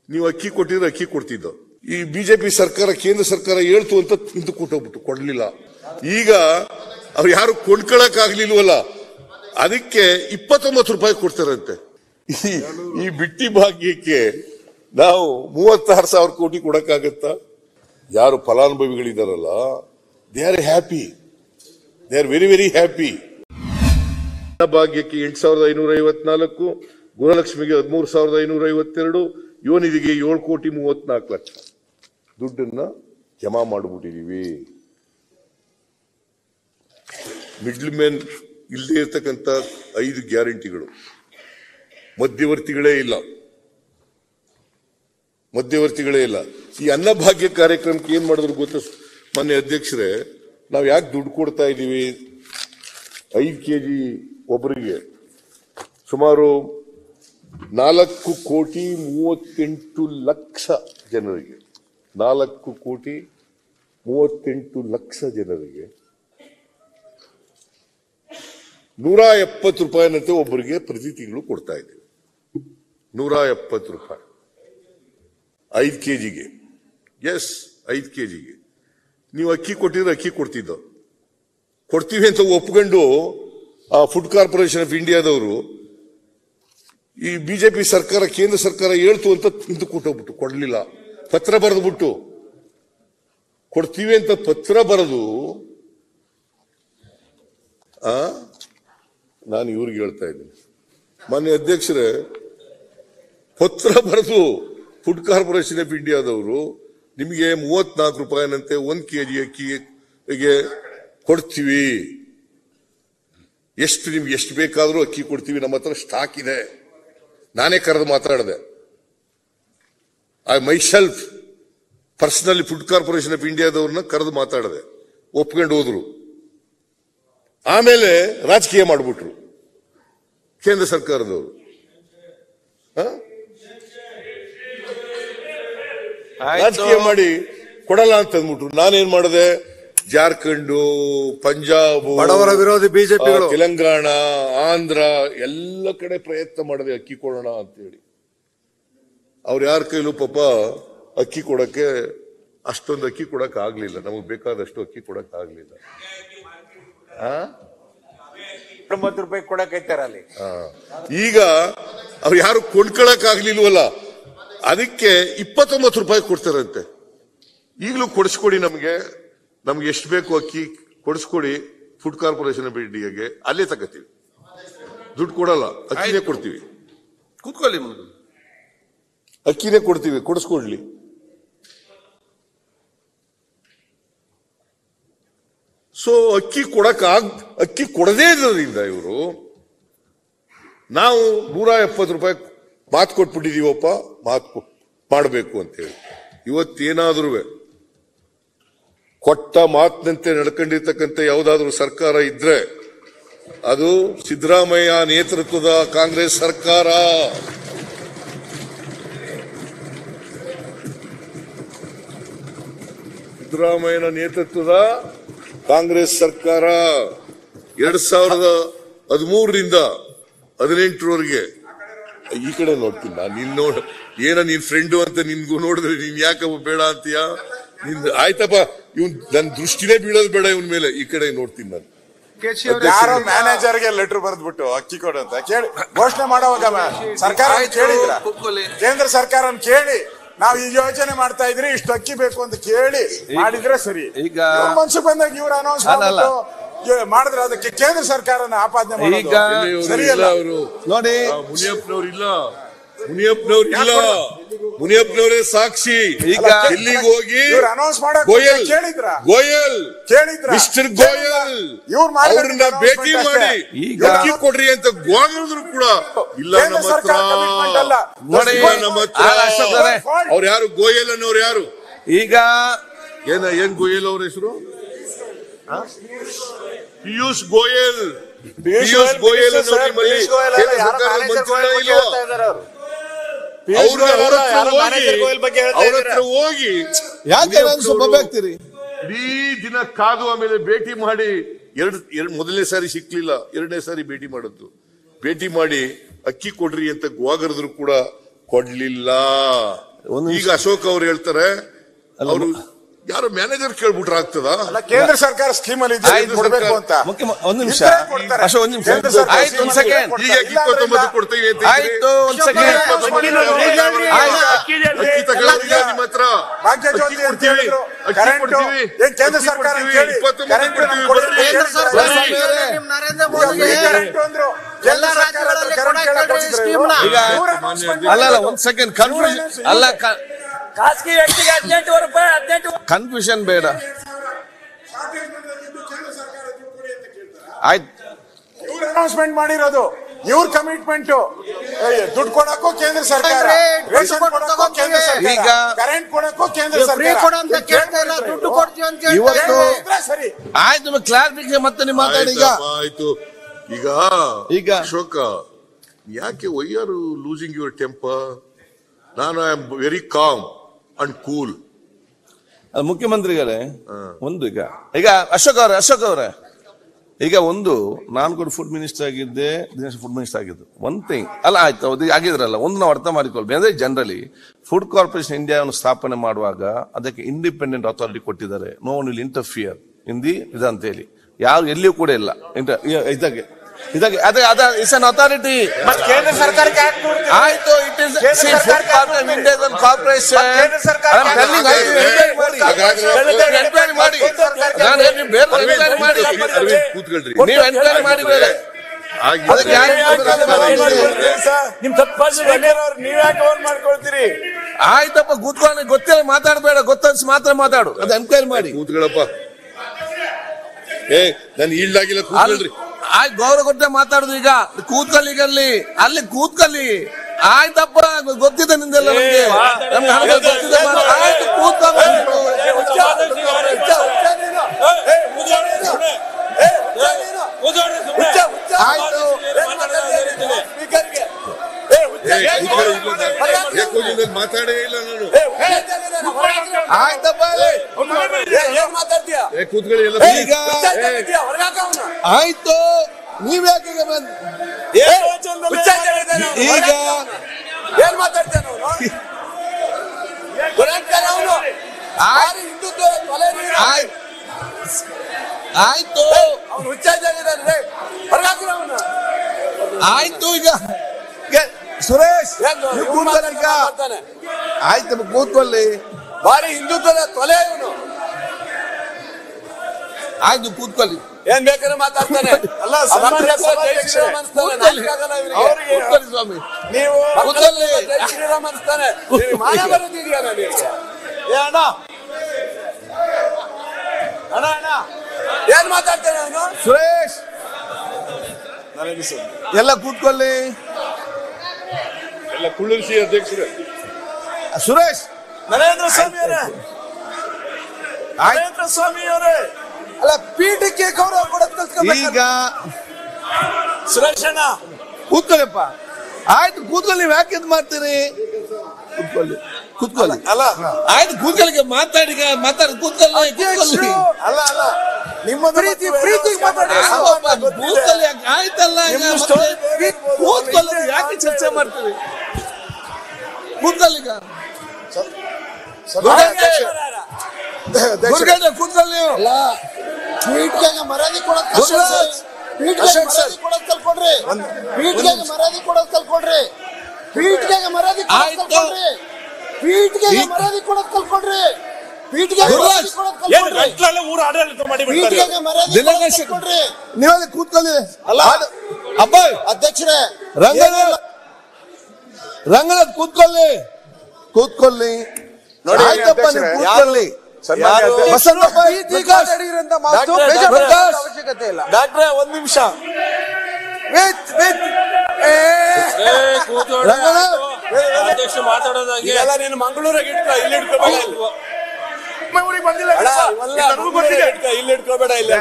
ನೀವು ಅಕ್ಕಿ ಕೊಟ್ಟಿದ್ರೆ ಅಕ್ಕಿ ಕೊಡ್ತಿದ್ದ. ಈ ಬಿಜೆಪಿ ಸರ್ಕಾರ, ಕೇಂದ್ರ ಸರ್ಕಾರ ಹೇಳ್ತು ಅಂತ ಇಂದು ಕೊಟ್ಟೋಗ್ಬಿಟ್ಟು ಕೊಡ್ಲಿಲ್ಲ. ಈಗ ಅವ್ರು ಯಾರು ಕೊಂಡ್ಕೊಳಕ್ ಆಗ್ಲಿಲ್ವಲ್ಲ, ಅದಕ್ಕೆ 29 ರೂಪಾಯಿ ಕೊಡ್ತಾರಂತೆ. ಈ ಬಿಟ್ಟಿ ಭಾಗ್ಯಕ್ಕೆ ನಾವು 36,000 ಕೋಟಿ ಕೊಡಕ್ಕಾಗತ್ತಾ? ಯಾರು ಫಲಾನುಭವಿಗಳಿದಾರಲ್ಲ, they are happy, they are very very happy. ಭಾಗ್ಯಕ್ಕೆ 8,554, ಗೃಹಲಕ್ಷ್ಮಿಗೆ 13,552, ಯುವನಿಧಿಗೆ 7,34,00,000 ದುಡ್ಡನ್ನ ಜಮಾ ಮಾಡಿಬಿಟ್ಟಿದೀವಿ. ಮಿಡ್ಲ್ ಮ್ಯಾನ್ ಇಲ್ಲದೆ ಇರ್ತಕ್ಕಂಥ 5 ಗ್ಯಾರಂಟಿಗಳು, ಮಧ್ಯವರ್ತಿಗಳೇ ಇಲ್ಲ. ಈ ಅನ್ನಭಾಗ್ಯ ಕಾರ್ಯಕ್ರಮಕ್ಕೆ ಏನ್ ಮಾಡಿದ್ರು ಗೊತ್ತ ಮಾನ್ಯ ಅಧ್ಯಕ್ಷರೇ? ನಾವು ಯಾಕೆ ದುಡ್ಡು ಕೊಡ್ತಾ ಇದ್ದೀವಿ? 5 kg ಒಬ್ಬರಿಗೆ ಸುಮಾರು 4,38,00,000 ಜನರಿಗೆ, 4,38,00,000 ಜನರಿಗೆ 170 ರೂಪಾಯಿನಂತೆ ಒಬ್ಬರಿಗೆ ಪ್ರತಿ ತಿಂಗಳು ಕೊಡ್ತಾ ಇದ್ದೀವಿ. 170 ರೂಪಾಯಿ 5 kgಗೆ. ಎಸ್, 5 kgಗೆ ನೀವು ಅಕ್ಕಿ ಕೊಟ್ಟಿದ್ರೆ ಅಕ್ಕಿ ಕೊಡ್ತಿದ್ದ. ಕೊಡ್ತೀವಿ ಅಂತ ಒಪ್ಕೊಂಡು ಆ ಫುಡ್ ಕಾರ್ಪೊರೇಷನ್ ಆಫ್ ಇಂಡಿಯಾದವರು ಈ ಬಿಜೆಪಿ ಸರ್ಕಾರ, ಕೇಂದ್ರ ಸರ್ಕಾರ ಹೇಳ್ತು ಅಂತ ಇಂದು ಕೊಟ್ಟೋಗ್ಬಿಟ್ಟು ಕೊಡ್ಲಿಲ್ಲ. ಪತ್ರ ಬರೆದ್ಬಿಟ್ಟು ಕೊಡ್ತೀವಿ ಅಂತ ಪತ್ರ ಬರೆದು, ನಾನು ಇವ್ರಿಗೆ ಹೇಳ್ತಾ ಇದ್ದೀನಿ ಮಾನ್ಯ ಅಧ್ಯಕ್ಷರೇ, ಪತ್ರ ಬರೆದು ಫುಡ್ ಕಾರ್ಪೊರೇಷನ್ ಆಫ್ ಇಂಡಿಯಾದವರು ನಿಮಗೆ 34 ರೂಪಾಯಿನಂತೆ 1 kg ಅಕ್ಕಿಗೆ ಕೊಡ್ತೀವಿ, ನಿಮ್ಗೆ ಎಷ್ಟು ಬೇಕಾದ್ರೂ ಅಕ್ಕಿ ಕೊಡ್ತೀವಿ, ನಮ್ಮ ಹತ್ರ ಸ್ಟಾಕ್ ಇದೆ. ನಾನೇ ಕರೆದು ಮಾತಾಡಿದೆ. I myself personally food corporation of ಇಂಡಿಯಾದವ್ರನ್ನ ಕರೆದು ಮಾತಾಡಿದೆ, ಒಪ್ಕೊಂಡು ಹೋದ್ರು. ಆಮೇಲೆ ರಾಜಕೀಯ ಮಾಡಿಬಿಟ್ರು ಕೇಂದ್ರ ಸರ್ಕಾರದವರು. ರಾಜಕೀಯ ಮಾಡಿ ಕೊಡಲ್ಲ ಅಂತ ಅಂದ್ಬಿಟ್ರು. ನಾನೇನ್ ಮಾಡಿದೆ? ಜಾರ್ಖಂಡ್, ಪಂಜಾಬ್, ಬಡವರ ವಿರೋಧಿ ಬಿಜೆಪಿಗಳು, ತೆಲಂಗಾಣ, ಆಂಧ್ರ ಎಲ್ಲ ಕಡೆ ಪ್ರಯತ್ನ ಮಾಡಿದೆ ಅಕ್ಕಿ ಕೊಡೋಣ ಅಂತೇಳಿ. ಅವ್ರು ಯಾರ ಕೈಲೂ ಪಾಪ ಅಕ್ಕಿ ಕೊಡಕ್ಕೆ, ಅಷ್ಟೊಂದು ಅಕ್ಕಿ ಕೊಡಕ್ ಆಗ್ಲಿಲ್ಲ. ನಮಗ್ ಬೇಕಾದಷ್ಟು ಅಕ್ಕಿ ಕೊಡಕ್ ಆಗ್ಲಿಲ್ಲ. 90 ರೂಪಾಯಿ ಕೊಡಕೈತಾರ ಅಲ್ಲಿ. ಈಗ ಅವ್ರು ಯಾರು ಕೊಂಡ್ಕೊಳಕ್ ಆಗ್ಲಿಲ್ವಲ್ಲ, ಅದಕ್ಕೆ 29 ರೂಪಾಯಿ ಕೊಡ್ತಾರಂತೆ. ಈಗಲೂ ಕೊಡಿಸ್ಕೊಡಿ, ನಮ್ಗೆ ಎಷ್ಟು ಬೇಕು ಅಕ್ಕಿ ಕೊಡಿಸ್ಕೊಡಿ. ಫುಡ್ ಕಾರ್ಪೊರೇಷನ್ ಆಫ್ ಇಂಡಿಯಾಗೆ ಅಲ್ಲೇ ತಗೋತೀವಿ, ದುಡ್ಡು ಕೊಡಲ್ಲ, ಅಕ್ಕಿನೇ ಕೊಡ್ತೀವಿ. ಕೂತ್ಕೊಳ್ಳಿ, ಅಕ್ಕಿನೇ ಕೊಡ್ತೀವಿ, ಕೊಡಿಸ್ಕೊಡ್ಲಿ. ಸೊ ಅಕ್ಕಿ ಕೊಡದೇ ಇರೋದ್ರಿಂದ ಇವರು, ನಾವು 170 ರೂಪಾಯಿ ಮಾತು ಕೊಟ್ಬಿಟ್ಟಿದೀವಪ್ಪ, ಮಾತು ಮಾಡಬೇಕು ಅಂತೇಳಿ. ಇವತ್ತೇನಾದ್ರೂ ಕೊಟ್ಟ ಮಾತಿನಂತೆ ನಡ್ಕೊಂಡಿರ್ತಕ್ಕಂಥ ಯಾವುದಾದ್ರೂ ಸರ್ಕಾರ ಇದ್ರೆ ಅದು ಸಿದ್ದರಾಮಯ್ಯ ನೇತೃತ್ವದ ಕಾಂಗ್ರೆಸ್ ಸರ್ಕಾರ. ಸಿದ್ದರಾಮಯ್ಯನ ನೇತೃತ್ವದ ಕಾಂಗ್ರೆಸ್ ಸರ್ಕಾರ 2013ರಿಂದ 18ರವರೆಗೆ. ಈ ಕಡೆ ನೋಡ್ತೀನಿ ನಾನು, ನೀನ್ ನೀನ್ ಫ್ರೆಂಡು ಅಂತ ನಿನ್ಗೂ ನೋಡಿದ್ರೆ ನೀನ್ ಯಾಕಪ್ಪ ಬೇಡ ಅಂತೀಯ? ಆಯ್ತಪ್ಪ, ಇವನ್ ನನ್ ದೃಷ್ಟಿನೇ ಬೀಳೋದು ಬೇಡ ಇವನ್ ಮೇಲೆ. ಈ ಕಡೆ ನೋಡ್ತೀನಿ ನಾನು. ಯಾರೋ ಮ್ಯಾನೇಜರ್ಗೆ ಲೆಟರ್ ಬರೆದ್ಬಿಟ್ಟು ಅಕ್ಕಿ ಕೊಡು ಅಂತ ಕೇಳಿ ಘೋಷಣೆ ಮಾಡೋವಾಗ ಸರ್ಕಾರ ಕೇಳಿದ್ರ? ಕೇಂದ್ರ ಸರ್ಕಾರ ಕೇಳಿ ನಾವು ಈ ಯೋಜನೆ ಮಾಡ್ತಾ ಇದ್ರಿ, ಇಷ್ಟು ಅಕ್ಕಿ ಬೇಕು ಅಂತ ಕೇಳಿ ಮಾಡಿದ್ರೆ ಸರಿ. ಈಗ ಮನ್ಸು ಬಂದಾಗ ಇವ್ರು ಅನೌನ್ಸ್ ಮಾಡಿದ್ರೆ ಅದಕ್ಕೆ ಕೇಂದ್ರ ಸರ್ಕಾರನ ಆಪಾದನೆ ಮಾಡೋದು ಸರಿಯಲ್ಲ. ಅವರು ನೋಡಿ, ಮುನಿಯಪ್ಪನವರೇ ಸಾಕ್ಷಿ. ಈಗ ಎಲ್ಲಿಗೆ ಹೋಗಿ ಅನೌನ್ಸ್ ಮಾಡಕ್ ಗೋಯಲ್ ಮಿಸ್ಟರ್ ಗೋಯಲ್ ಅವ್ರನ್ನ ಭೇಟಿ ಮಾಡಿ ಅಕ್ಕಿ ಕೊಡ್ರಿ ಅಂತ ಗೋಗಿದ್ರು ಕೂಡ ಇಲ್ಲ ನಮ್ಮ ಹತ್ರ. ಅವ್ರು ಯಾರು? ಗೋಯಲ್ ಅನ್ನೋರು ಯಾರು? ಈಗ ಏನ್ ಗೋಯಲ್ ಅವ್ರ ಹೆಸರು? ಪಿಯೂಷ್ ಗೋಯಲ್. ಪಿಯೂಷ್ ಗೋಯಲ್ ಅನ್ನೋ ನಿಮ್ಮಲ್ಲಿ ಕೇಂದ್ರ ಸರ್ಕಾರದ ಮಂತ್ರಿಗಳ ಇಲ್ವಾ? ಅವ್ರ ಹತ್ರ ಹೋಗಿ ಇಡೀ ದಿನ ಕಾದು ಆಮೇಲೆ ಭೇಟಿ ಮಾಡಿ, ಮೊದಲನೇ ಸಾರಿ ಸಿಕ್ಲಿಲ್ಲ, 2ನೇ ಸಾರಿ ಭೇಟಿ ಮಾಡದ್ದು. ಭೇಟಿ ಮಾಡಿ ಅಕ್ಕಿ ಕೊಡ್ರಿ ಅಂತ ಗೋಗರದ್ರು ಕೂಡ ಕೊಡ್ಲಿಲ್ಲ. ಈಗ ಅಶೋಕ್ ಅವ್ರು ಹೇಳ್ತಾರೆ ಅವರು ಯಾರು ಮ್ಯಾನೇಜರ್ ಕೇಳ್ಬಿಟ್ರೆ ಆಗ್ತದ? ಅಲ್ಲ, ಕೇಂದ್ರ ಸರ್ಕಾರ ಸ್ಕೀಮ್ ಅಲ್ಲಿ ಕೊಡಬೇಕು ಅಂತ. ಒಂದು ನಿಮಿಷ ಅಶೋಕ್, ಒಂದು ನಿಮಿಷ ಆಯ್ತು, ಒಂದು ಸೆಕೆಂಡ್. ಈಗ 29 ಕೊಡ್ತೀವಿ ಅಂತ ಆಯ್ತು, ಒಂದು ಸೆಕೆಂಡ್. ಕೇಂದ್ರ ಸರ್ಕಾರ ಅಲ್ಲ, ಒಂದ್ ಸೆಕೆಂಡ್ ಕನ್ಫ್ಯೂಷನ್ ಅಲ್ಲ, ಖಾಸಗಿ ವ್ಯಕ್ತಿಗೆ 18 ರೂಪಾಯಿ 18 ಕನ್ಫ್ಯೂಷನ್ ಬೇಡ. ಆಯ್ತು, ಇವ್ರು ಅನೌನ್ಸ್ಮೆಂಟ್ ಮಾಡಿರೋದು, ಇವ್ರ ಕಮಿಟ್ಮೆಂಟ್. ದುಡ್ಡು ಕೊಡಕ್ಕೂ ಕೇಂದ್ರ ಸರ್ಕಾರ, ರೇಷನ್ ಕೊಡಕ್ಕೂ ಕೇಂದ್ರ ಸರ್ಕಾರ, ಕರೆಂಟ್ ಕೊಡಕ್ಕೂ ಕೇಂದ್ರ ಸರ್ಕಾರ. ದುಡ್ಡು ಕೊಡ್ತೀವಿ ಅಂತ ಇವತ್ತು ಸರಿ ಆಯ್ತು, ಕ್ಲಾರಿಫಿಕೇಶನ್ ಮತ್ತೆ ನೀವು ಮಾತಾಡಿ. ಈಗ ಆಯ್ತು, ಈಗ ಅಶೋಕ, ಯಾಕೆ why are losing your temper? ನಾನು I am very calm and cool. ಮುಖ್ಯಮಂತ್ರಿಗಳೇ, ಒಂದು ಈಗ ಅಶೋಕ್ ಅವರೇ, ಈಗ ಒಂದು ನಾನು ಕೂಡ ಫುಡ್ ಮಿನಿಸ್ಟರ್ ಆಗಿದ್ದೆ, ದಿನೇಶ್ ಫುಡ್ ಮಿನಿಸ್ಟರ್ ಆಗಿದ್ದು. ಒನ್ ಥಿಂಗ್ ಅಲ್ಲ, ಆಯ್ತು, ಅದು ಆಗಿದ್ರಲ್ಲ, ಒಂದು ನಾವು ಅರ್ಥ ಮಾಡಿಕೊಳ್ಬೇಕು. ಅಂದ್ರೆ ಜನರಲಿ ಫುಡ್ ಕಾರ್ಪೊರೇಷನ್ ಇಂಡಿಯಾವನ್ನು ಸ್ಥಾಪನೆ ಮಾಡುವಾಗ ಅದಕ್ಕೆ ಇಂಡಿಪೆಂಡೆಂಟ್ ಅಥಾರಿಟಿ ಕೊಟ್ಟಿದ್ದಾರೆ. No one will interfere in the ಇದಂತ ಹೇಳಿ, ಯಾರು ಎಲ್ಲಿಯೂ ಕೂಡ ಇಲ್ಲ ಇದಕ್ಕೆ ಇಟ್ಸ್ ಅನ್ ಅಥಾರಿಟಿ. ಕೇಂದ್ರ ಸರ್ಕಾರಕ್ಕೆ ಆಯ್ತು, ಇಟ್ ಇಸ್ ಇಂಡಿಯನ್ ಕಾರ್ಪೊರೇಷನ್. ಮಾಡಿ ನಾನು ಬೇರೆ ಮಾಡಿ ಕೂತ್ಕೊಳ್ರಿ. ನೀವು ಎನ್ಕ್ವೈರಿ ಮಾಡಿ ಬೇರೆ. ನಿಮ್ ನೀವ್ ಯಾಕೆ ಓನ್ ಮಾಡ್ಕೊಳ್ತೀರಿ? ಆಯ್ತಪ್ಪ, ಕೂತ್ಕೊಂಡು ಗೊತ್ತಿಲ್ಲ ಮಾತಾಡಬೇಡ, ಗೊತ್ತನ್ಸ್ ಮಾತ್ರ ಮಾತಾಡು. ಅದು ಎನ್ಕ್ವೈರಿ ಮಾಡಿ. ಕೂತ್ಕೊಳ್ಳಪ್ಪ. ನಾನು ಈಲ್ಡಾಗಿಲ್ಲ, ಕೂತ್ಕೊಳ್ರಿ. ಆಯ್ತು, ಗೌರವ ಕೊಟ್ಟೆ ಮಾತಾಡುದು. ಈಗ ಕೂತ್ಕೊಳ್ಳಿ, ಅಲ್ಲಿ ಕೂತ್ಕೊಳ್ಳಿ. ಆಯ್ತಪ್ಪ, ಗೊತ್ತಿದೆ ನಿಂದೆಲ್ಲ ನಮ್ಗೆ, ನಮ್ಗೆ ಗೊತ್ತಿದೆ. ಆಯ್ತು, ಕೂತ್ಕೊಂಡು. ಮಾತಾಡೇ ಇಲ್ಲ ನಾನು. ಆಯ್ತಪ್ಪ, ಕೂತ್ಕೊಳ್ಳಿ ಎಲ್ಲ. ಈಗ ಆಯ್ತು, ನೀವ್ ಯಾಕೆ ಈಗ ಏನ್ ಮಾತಾಡ್ತೇನೆ ಆಯ್ತು, ಆಯ್ತು. ಈಗ ಸುರೇಶ್ ಕೂತ್ಕೊಳ್ಳಿ. ಆಯ್ತು, ಕೂತ್ಕೊಳ್ಳಿ. ಭಾರಿ ಹಿಂದುತ್ವದ ತೊಲೆ ಇವನು. ಆಯ್ತು, ಕೂತ್ಕೊಳ್ಳಿ. ಏನ್ ಬೇಕಾದ್ರೆ ಮಾತಾಡ್ತಾನೆ. ಅಲ್ಲ, ಕೂತ್ಕೊಳ್ಳಿ ಸ್ವಾಮಿ, ನೀವು ಕೂತ್ಕೊಳ್ಳಿ. ಶ್ರೀರಾಮ್ ಅನ್ಸ್ತಾನೆ. ಮಾನ ಬರೋದಿದೆಯಾ ನನಗೆ? ಅಣ್ಣ ಅಣ್ಣ ಅಣ್ಣ ಏನ್ ಮಾತಾಡ್ತಾನೆ ಅವನು? ಸುರೇಶ್ ಎಲ್ಲ ಕೂತ್ಕೊಳ್ಳಿ. ಎಲ್ಲ ಕುಳ್ಳರಿಸಿ ಅಧ್ಯಕ್ಷರೇ. ಸುರೇಶ್, ನರೇಂದ್ರ ಸ್ವಾಮಿ ಅವರೇ, ನರೇಂದ್ರ ಸ್ವಾಮಿ ಅವರೇ, ಅಲ್ಲ ಪೀಠಕ್ಕೆ ಗೌರವ ಕೊಡೋದು. ಈಗ ಸುರೇಶ್ ಅಣ್ಣ ಕೂತ್ಕೊಳ್ಳಿಪ್ಪ. ಆಯ್ತು, ಕೂತ್ಕೊಳ್ಳಿ. ನೀವು ಯಾಕೆ ಇದು ಮಾಡ್ತೀರಿ? ಕೂತ್ಕೊಳ್ಳಿ. ಅಲ್ಲ, ಆಯ್ತು, ಕೂತ್ಕೊಳ್ಳಿ. ಮಾತಾಡಿ ಕೂತ್ಕೊಳ್ಳಿ. ಅಲ್ಲ ಅಲ್ಲ, ನಿಮ್ಮ ಪ್ರೀತಿ ಮಾತಾಡಿ. ಕೂತ್ಕೊಳ್ಳಿ. ಆಯ್ತಲ್ಲ, ಕೂತ್ಕೊಳ್ಳಿ. ಯಾಕೆ ಚರ್ಚೆ ಮಾಡ್ತೀವಿ? ಕೂತ್ಕೊಳ್ಳಿ. ಈಗ ಕೂತ್ಕೊಳ್ಳಿ. ಮರ್ಯಾದೆ ಕೊಡೋದು ಕಲ್ಕೊಡ್ರಿ. ಮರ್ಯಾದೆ ಕೊಡೋದು ಕಲ್ಕೊಡ್ರಿ. ಪೀಠಿಗೆ ಮರ್ಯಾದೆ ಕೊಡೋದು ಕಲ್ಕೊಡ್ರಿ. ನೀವಲ್ಲಿ ಕೂತ್ಕೊಳ್ಳಿ. ಅಪ್ಪ ಅಧ್ಯಕ್ಷರೇ, ರಂಗನಾಥ್ ಕೂತ್ಕೊಳ್ಳಿ. ನೋಡಿ ಆಯ್ತಪ್ಪ, ನೀವು ಕೂತ್ಕೊಳ್ಳಿ. ಅವಶ್ಯಕತೆ ಇಲ್ಲ. ಡಾಕ್ಟ್ರೆ, ಒಂದ್ ನಿಮಿಷ. ಮಾತಾಡೋದಾಗೆಲ್ಲ ನೀನು ಮಂಗಳೂರಾಗ ಇಟ್ಕೋ, ಇಲ್ಲಿ ಇಟ್ಕೋಬೇಡ. ಇಲ್ಲಿ ಇಟ್ಕೋಬೇಡ. ಇಲ್ಲ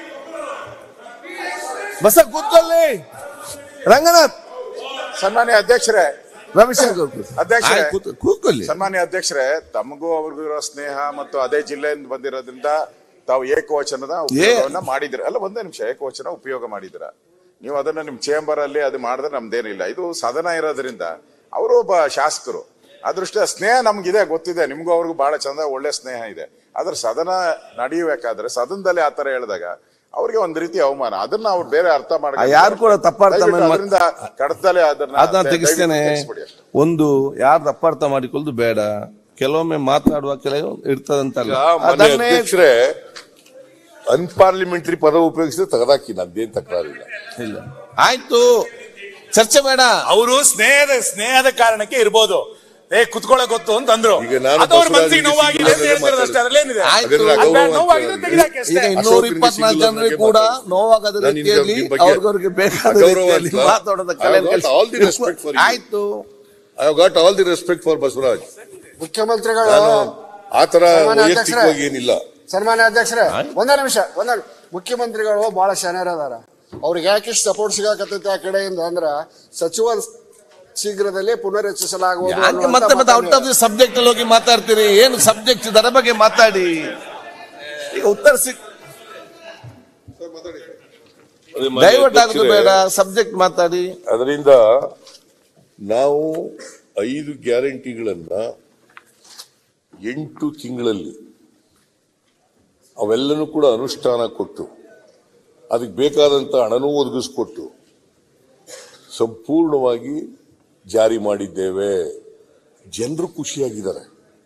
ಬಸ ಕೂತ್ಕೊಳ್ಳಿ. ರಂಗನಾಥ್. ಸನ್ಮಾನ್ಯ ಅಧ್ಯಕ್ಷರೇ, ರವಿಶಂಕರ್ ಅಧ್ಯಕ್ಷರೇ, ಕೂತ್ಕೊಳ್ಳಿ. ಸನ್ಮಾನ್ಯ ಅಧ್ಯಕ್ಷರೇ, ತಮಗೂ ಅವ್ರಿಗೂ ಇರೋ ಸ್ನೇಹ ಮತ್ತು ಅದೇ ಜಿಲ್ಲೆಯಿಂದ ಬಂದಿರೋದ್ರಿಂದ ತಾವು ಏಕವಚನದ ಉಪಯೋಗವನ್ನ ಮಾಡಿದಿರ. ಅಲ್ಲ, ಒಂದೇ ನಿಮಿಷ. ಏಕವಚನ ಉಪಯೋಗ ಮಾಡಿದಿರ ನೀವು. ಅದನ್ನ ನಿಮ್ ಚೇಂಬರ್ ಅಲ್ಲಿ ಅದು ಮಾಡಿದ್ರೆ ನಮ್ದೇನಿಲ್ಲ. ಇದು ಸದನ ಇರೋದ್ರಿಂದ ಅವರು ಒಬ್ಬ ಶಾಸಕರು, ಅದೃಷ್ಟ ಸ್ನೇಹ ನಮ್ಗಿದೆ, ಗೊತ್ತಿದೆ, ನಿಮ್ಗೂ ಅವ್ರಿಗೂ ಬಹಳ ಚಂದ ಒಳ್ಳೆ ಸ್ನೇಹ ಇದೆ. ಆದ್ರೆ ಸದನ ನಡೆಯಬೇಕಾದ್ರೆ ಸದನದಲ್ಲಿ ಆತರ ಹೇಳಿದಾಗ ಅವ್ರಿಗೆ ಒಂದ್ ರೀತಿ ಅವಮಾನ. ಅದನ್ನ ಅವ್ರು ಬೇರೆ ಅರ್ಥ ಮಾಡಿ ಯಾರು ಕೂಡ ತಪ್ಪಾರ್ಥ ಅದರಿಂದ ಕಡತಲೆ ಅದನ್ನ ತೆಗಿಸ್ತೇನೆ. ಒಂದು ಯಾರು ತಪ್ಪಾರ್ಥ ಮಾಡಿಕೊಳ್ಳೋದು ಬೇಡ. ಕೆಲವೊಮ್ಮೆ ಮಾತನಾಡುವ ಕೆಲವು ಇರ್ತದಂತಲ್ಲ. ಅಧ್ಯಕ್ಷರೇ, ಅನ್ಪಾರ್ಲಿಮೆಂಟರಿ ಪದ ಉಪಯೋಗಿಸಿದ್ರೆ ತೆಗೆದಾಕಿ, ನಂದೇನ್ ತಕರಾರಿಲ್ಲ. ಇಲ್ಲ, ಆಯ್ತು, ಚರ್ಚೆ ಬೇಡ. ಅವರು ಸ್ನೇಹದ ಕಾರಣಕ್ಕೆ ಇರ್ಬೋದು, ಕುತ್ಕೊಳ್ಳೋ ಗೊತ್ತು ಅಂತಂದ್ರು. ಈಗ ನಾನು ನೋವಾಗಿದೆ ಅಂತ ಹೇಳ್ತಿರೋದು ಅಷ್ಟೇ, ಅದ್ರಲ್ಲೇನಿದೆ? ಈಗ 224 ಜನರಿಗೆ ಕೂಡ ನೋವಾಗದ ರೀತಿಯಲ್ಲಿ ಅವ್ರಿಗೆ ಬೇಕಾದ ಮಾತಾಡೋದ ಕಲೆ. ಆಯ್ತು, I have got all the respect for Basavaraj. ಮುಖ್ಯಮಂತ್ರಿಗಳು ಆತರ ವೈಯಕ್ತಿಕವಾಗಿ ಏನಿಲ್ಲ. ಸನ್ಮಾನ್ಯ ಅಧ್ಯಕ್ಷರೇ, ಒಂದೇ ನಿಮಿಷ. ಮುಖ್ಯಮಂತ್ರಿಗಳು ಬಹಳ ಶಾನ್ಯರದಾರ. ಅವ್ರಿಗೆ ಯಾಕೆ ಸಪೋರ್ಟ್ ಸಿಗಾಕತ್ತೈತಿ ಆ ಕಡೆಯಿಂದ ಅಂದ್ರ ಸಚಿವ ಶೀಘ್ರದಲ್ಲೇ ಪುನರ್ರಚಿಸಲಾಗುವುದು. ಮತ್ತೆ ಔಟ್ ಆಫ್ ದಿ ಸಬ್ಜೆಕ್ಟ್ ಅಲ್ಲಿ ಹೋಗಿ ಮಾತಾಡ್ತೀರಿ. ಏನು ಸಬ್ಜೆಕ್ಟ್ ಇದರ ಬಗ್ಗೆ ಮಾತಾಡಿ. ಈಗ ಉತ್ತರ ಡೈವರ್ಟ್ ಆಗೋದು ಬೇಡ, ಸಬ್ಜೆಕ್ಟ್ ಮಾತಾಡಿ. ಅದರಿಂದ ನಾವು 5 ಗ್ಯಾರಂಟಿಗಳನ್ನ 8 ತಿಂಗಳಲ್ಲಿ ಅವೆಲ್ಲನೂ ಕೂಡ ಅನುಷ್ಠಾನ ಕೊಟ್ಟು ಅದಕ್ಕೆ ಬೇಕಾದಂತ ಹಣನೂ ಒದಗಿಸ್ಕೊಟ್ಟು ಸಂಪೂರ್ಣವಾಗಿ ಜಾರಿ ಮಾಡಿದ್ದೇವೆ. ಜನರು ಖುಷಿಯಾಗಿದ್ದಾರೆ.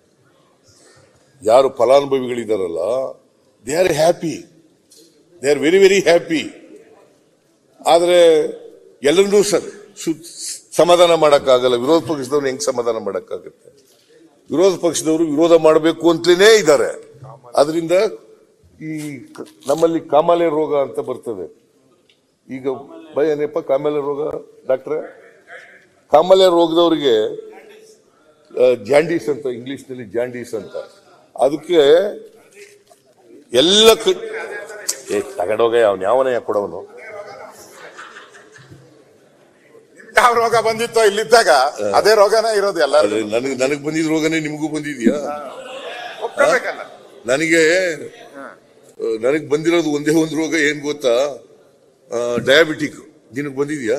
ಯಾರು ಫಲಾನುಭವಿಗಳಿದಾರಲ್ಲ, they are happy, they are very very happy. ಆದರೆ ಎಲ್ಲರನ್ನೂ ಸಮಾಧಾನ ಮಾಡಕ್ಕಾಗಲ್ಲ. ವಿರೋಧ ಪಕ್ಷದವ್ರು ಹೆಂಗ್ ಸಮಾಧಾನ ಮಾಡಕ್ಕಾಗುತ್ತೆ? ವಿರೋಧ ಪಕ್ಷದವರು ವಿರೋಧ ಮಾಡಬೇಕು ಅಂತಲೇ ಇದ್ದಾರೆ. ಅದರಿಂದ ಈ ನಮ್ಮಲ್ಲಿ ಕಾಮಾಲೆ ರೋಗ ಅಂತ ಬರ್ತದೆ. ಈಗ ಏನಪ್ಪ ಕಾಮಾಲೆ ರೋಗ ಡಾಕ್ಟ್ರೆ? ಕಾಮಾಲೆ ರೋಗದವರಿಗೆ ಜಾಂಡೀಸ್ ಅಂತ, ಇಂಗ್ಲಿಷ್ ನಲ್ಲಿ ಜಾಂಡೀಸ್ ಅಂತ. ಅದಕ್ಕೆ ಎಲ್ಲ ತಗಡೋಗ ಅವನ್ ಯಾವನೇ ಕೊಡವನು. ಯಾವ ರೋಗ ಬಂದಿತ್ತೋ ಇಲ್ಲಿದ್ದಾಗ ಅದೇ ರೋಗನೇ ಇರೋದು. ಎಲ್ಲ ನನಗೆ ಬಂದಿದ್ ರೋಗನೇ ನಿಮಗೂ ಬಂದಿದ್ಯಾ? ನನಗೆ ಬಂದಿರೋದು ಒಂದೇ ಒಂದು ರೋಗ, ಏನ್ ಗೊತ್ತಾ? ಡಯಾಬಿಟಿಕ್. ನಿನಗ್ ಬಂದಿದ್ಯಾ?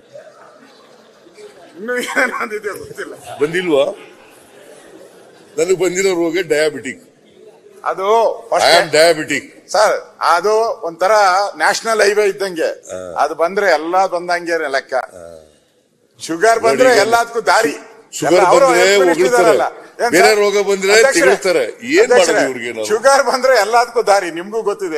ಬಂದಿಲ್ವಾ? ನನಗೆ ಬಂದಿರೋ ರೋಗ ಡಯಾಬಿಟಿಕ್. ಅದು ಡಯಾಬಿಟಿಕ್ ಸರ್, ಅದು ಒಂಥರ ನ್ಯಾಷನಲ್ ಹೈವೇ ಇದ್ದಂಗೆ. ಅದು ಬಂದ್ರೆ ಎಲ್ಲಾ ಬಂದಂಗೆ ಲೆಕ್ಕ. ಶುಗರ್ ಬಂದ್ರೆ ಎಲ್ಲದಕ್ಕೂ ದಾರಿ. ಶುಗರ್ ಬಂದ್ರೆ ಹೊಗಳ್ತಾರೆ, ಬೇರೆ ರೋಗ ಬಂದ್ರೆ ತಿಳ್ತಾರೆ. ಏನ್ ಮಾಡೋದು ಇವ್ರಿಗೆ? ಶುಗರ್ ಬಂದ್ರೆ ಎಲ್ಲದಕ್ಕೂ ದಾರಿ. ನಿಮ್ಗೂ ಗೊತ್ತಿದೆ.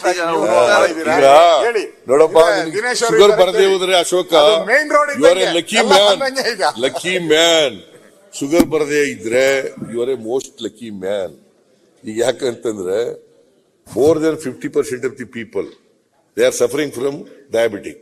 ಹೇಳಿ ನೋಡಪ್ಪ, ಶುಗರ್ ಬರದೇ ಹೋದ್ರೆ Ashoka main road lucky man. Sugar ಬರದೇ ಇದ್ರೆ you are a most lucky man. ಈಗ ಯಾಕಂತಂದ್ರೆ more than 50% of the people, they are suffering from diabetic.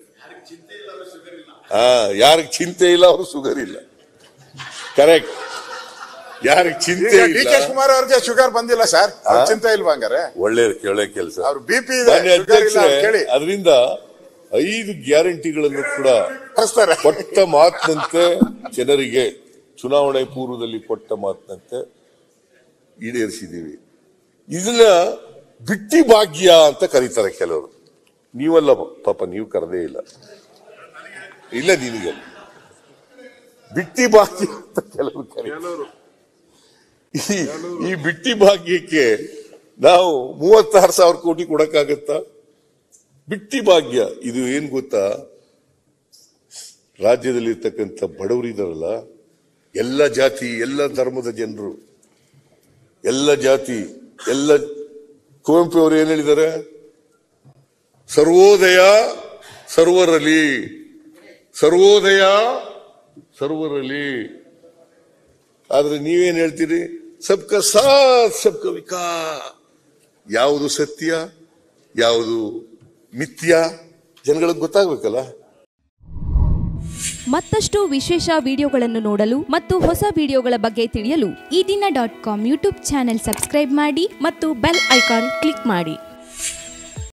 ಯಾರಿಗೆ ಚಿಂತೆ ಇಲ್ಲ ಅವರು ಶುಗರ್ ಇಲ್ಲ. ಕರೆಕ್ಟ್. ಯಾರಿಗೆ ಚಿಂತೆ ಇಲ್ಲ. ಡಿ ಕೆ ಶಿವಕುಮಾರ್ ಅವ್ರಿಗೆ ಶುಗರ್ ಬಂದಿಲ್ಲ ಸರ್, ಚಿಂತೆ ಇಲ್ವಾ? ಹಂಗಾರೆ ಒಳ್ಳೆ ಕೆಲಸ. ಅವ್ರು ಬಿಪಿ ಇದೆ. ಅದರಿಂದ 5 ಗ್ಯಾರಂಟಿಗಳನ್ನು ಕೂಡ ಕೊಟ್ಟ ಮಾತಿನಂತೆ ಜನರಿಗೆ ಚುನಾವಣೆ ಪೂರ್ವದಲ್ಲಿ ಕೊಟ್ಟ ಮಾತಿನಂತೆ ಈಡೇರಿಸಿದ್ದೀವಿ. ಇದನ್ನ ಬಿಟ್ಟಿ ಭಾಗ್ಯ ಅಂತ ಕರೀತಾರೆ ಕೆಲವರು. ನೀವಲ್ಲ ಪಾಪ, ನೀವು ಕರೆದೇ ಇಲ್ಲ. ನಿನಗೆ ಬಿಟ್ಟಿ ಭಾಗ್ಯ ಅಂತ ಕೆಲವರು ಕರೀತಾರೆ. ಈ ಬಿಟ್ಟಿ ಭಾಗ್ಯಕ್ಕೆ ನಾವು 36,000 ಕೋಟಿ ಕೊಡಕ್ಕಾಗತ್ತಾ? ಬಿಟ್ಟಿ ಭಾಗ್ಯ ಇದು ಏನ್ ಗೊತ್ತಾ? ರಾಜ್ಯದಲ್ಲಿ ಇರ್ತಕ್ಕಂಥ ಬಡವರು ಇದಾರಲ್ಲ, ಎಲ್ಲ ಜಾತಿ ಎಲ್ಲ ಧರ್ಮದ ಜನರು, ಎಲ್ಲ ಜಾತಿ ಎಲ್ಲ, ಕುವೆಂಪು ಅವರು ಏನ್ ಹೇಳಿದ್ದಾರೆ? ಸರ್ವೋದಯ ಸರ್ವರಲ್ಲಿ, ಸರ್ವೋದಯ ಸರ್ವರಲ್ಲಿ. ಆದ್ರೆ ನೀವೇನ್ ಹೇಳ್ತೀರಿ? ಸಬ್ಕಾ ಸಾಥ್ ಸಬ್ಕಾ ವಿಕಾಸ್. ಯಾವುದು ಸತ್ಯ, ಯಾವುದು ಮಿಥ್ಯ ಜನಗಳಿಗೆ ಗೊತ್ತಾಗ್ಬೇಕಲ್ಲ. ಮತ್ತಷ್ಟು ವಿಶೇಷ ವಿಡಿಯೋಗಳನ್ನು ನೋಡಲು ಮತ್ತು ಹೊಸ ವಿಡಿಯೋಗಳ ಬಗ್ಗೆ ತಿಳಿಯಲು ಈ ದಿನ .com ಯೂಟ್ಯೂಬ್ ಚಾನೆಲ್ ಸಬ್ಸ್ಕ್ರೈಬ್ ಮಾಡಿ ಮತ್ತು ಬೆಲ್ ಐಕಾನ್ ಕ್ಲಿಕ್ ಮಾಡಿ.